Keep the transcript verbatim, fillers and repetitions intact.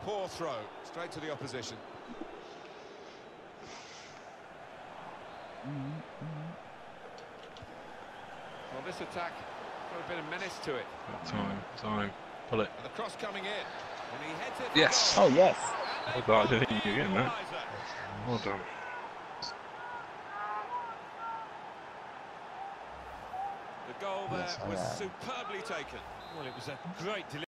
poor throw, straight to the opposition. Well, this attack got a bit of menace to it. Time, time, pull it. And the cross coming in. And he heads it. Yes! Oh, yes. Well done, I didn't think you were getting that. Well done. The goal there Yes, I was am. superbly taken. Well, it was a great delivery.